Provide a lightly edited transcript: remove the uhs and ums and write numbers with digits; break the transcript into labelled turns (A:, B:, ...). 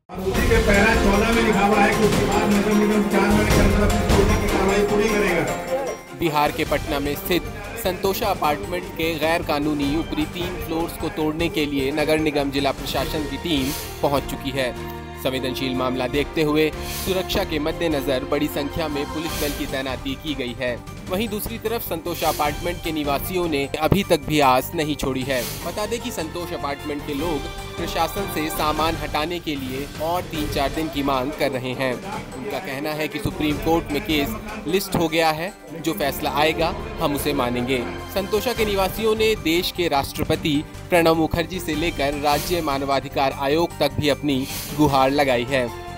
A: उसी के पैरा 14 में लिखा हुआ है कि उसके बाद नगर निगम 4 महीने के अंदर अपनी तोड़ने की कार्रवाई पूरी करेगा।
B: बिहार के पटना में स्थित संतोषा अपार्टमेंट के गैर कानूनी ऊपरी 3 फ्लोर्स को तोड़ने के लिए नगर निगम जिला प्रशासन की टीम पहुंच चुकी है। संवेदनशील मामला देखते हुए सुरक्षा के मद्देनजर बड़ी संख्या में पुलिस बल की तैनाती की गई है। वहीं दूसरी तरफ संतोष अपार्टमेंट के निवासियों ने अभी तक भी आस नहीं छोड़ी है। बता दें कि संतोष अपार्टमेंट के लोग प्रशासन से सामान हटाने के लिए और 3-4 दिन की मांग कर रहे हैं। उनका कहना है कि सुप्रीम कोर्ट में केस लिस्ट हो गया है, जो फैसला आएगा हम उसे मानेंगे। संतोषा के निवासियों ने देश के राष्ट्रपति प्रणब मुखर्जी से लेकर राज्य मानवाधिकार आयोग तक भी अपनी गुहार लगाई है।